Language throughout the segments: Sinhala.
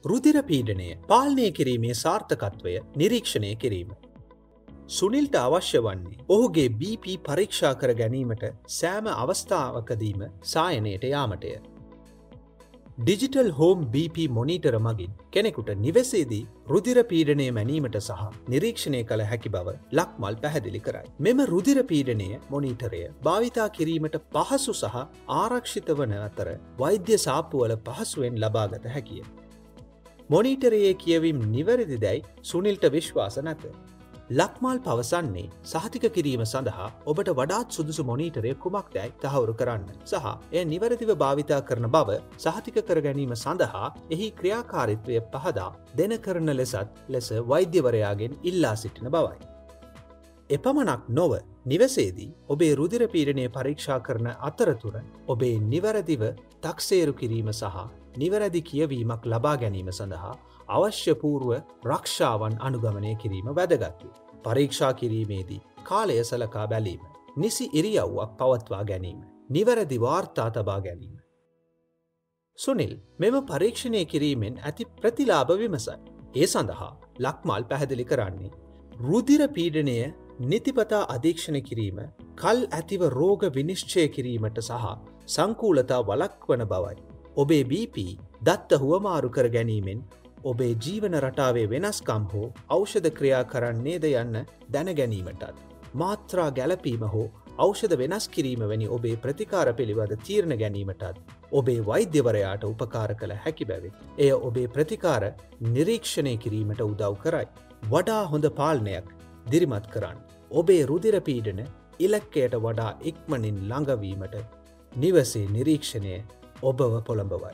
රුධිර පීඩනය පාලනය කිරීමේ සාර්ථකත්වය නිරීක්ෂණය කිරීම. සුනිල්ට අවශ්‍ය වන්නේ ඔහුගේ BP පරීක්ෂා කර ගැනීමට සෑම අවස්ථාවකදීම සායනයට යාමටය. ඩිජිටල් හෝම් BP මොනිටර මගින් කෙනෙකුට නිවසේදී රුධිර පීඩනය මැනීමට සහ නිරීක්ෂණය කළ හැකි බව ලක්මල් පැහැදිලි කරයි. මෙම රුධිර පීඩනය මොනිටරය භාවිතා කිරීමට පහසු සහ ආරක්ෂිත වන අතර වෛද්‍ය සාප්පුවල පහසුවෙන් ලබාගත හැකිය. මොනිටරයේ කියවීම් නිවැරදි දැයි සුනිල්ට විශ්වාස නැත. ලක්මල් පවසන්නේ සහතික කිරීම සඳහා ඔබට වඩාත් සුදුසු මොනිටරය කුමක්දැයි තහවුරු කරන්න සහ එය නිවැරදිව භාවිතා කරන බව සහතික කර ගැනීම සඳහා එහි ක්‍රියාකාරීත්වය පහදා දෙන කරන ලෙස වෛද්‍යවරයාගෙන් ඉල්ලා සිටින බවයි. එපමණක් නොව නිවසේදී ඔබේ රුධිර පීඩනය පරීක්ෂා කරන අතරතුර ඔබේ නිවැරදිව තක්සේරු කිරීම සහ නිවැරදි කියවීමක් ලබා ගැනීම සඳහා අවශ්‍ය පූර්ව රක්ෂාවන් අනුගමනය කිරීම වැදගත්ය. පරීක්ෂා කිරීමේදී කාලය සලකා බැලීම, නිසි ඉරියව්වක් පවත්වා ගැනීම, නිවැරදි වාර්තා තබා ගැනීම. සුනිල් මෙම පරීක්ෂණය කිරීමෙන් ඇති ප්‍රතිලාභ විමසයි. ඒ සඳහා ලක්මල් පැහැදිලි කරන්නේ රුධිර පීඩනය නිතිපතා අධීක්ෂණ කිරීම කල් ඇතිව රෝග විනිශ්චය කිරීමට සහ සංකූලතා වළක්වන බවයි. ඔබේ BP දත්ත හුවමාරු කර ගැනීමෙන් ඔබේ ජීවන රටාවේ වෙනස්කම් හෝ ඖෂධ ක්‍රියා කරන්නේද යන්න දැන ගැනීමටත් මාත්‍රා ගැලපීම හෝ ඖෂධ වෙනස් කිරීම වැනි ඔබේ ප්‍රතිකාර පිළිබඳ තීරණ ගැනීමටත් ඔබේ වෛද්‍යවරයාට උපකාර කළ හැකි බැවින් එය ඔබේ ප්‍රතිකාර නිරීක්ෂණය කිරීමට උදව් කරයි. වඩා හොඳ පාලනයක් දිරිමත් කරන්න. ඔබේ රුධිර පීඩන ඉලක්කයට වඩා ඉක්මනින් ළඟවීමට නිවසේ නිරීක්ෂණය ඔබව පොළඹවයි.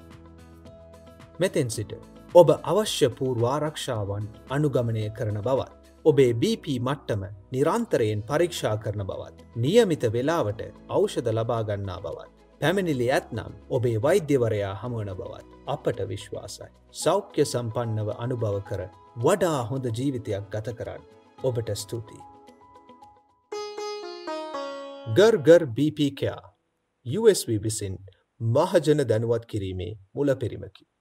මෙතෙන් සිට ඔබ අවශ්‍ය පූර්වාරක්ෂාවන් අනුගමනය කරන බවත්, ඔබේ BP මට්ටම නිරන්තරයෙන් පරීක්ෂා කරන බවත්, නියමිත වේලාවට ඖෂධ ලබා ගන්නා බවත්, පැමිණිලි ඇතනම් ඔබේ වෛද්‍යවරයා හමුවන බවත් අපට විශ්වාසයි. සෞඛ්‍ය සම්පන්නව අනුභව කර වඩා හොඳ ජීවිතයක් ගත කරන්න ඔබට ස්තුතියි. ගර් BP Care USV විසින් මහජන දැනුවත් කිරීමේ මුලපිරීමකි.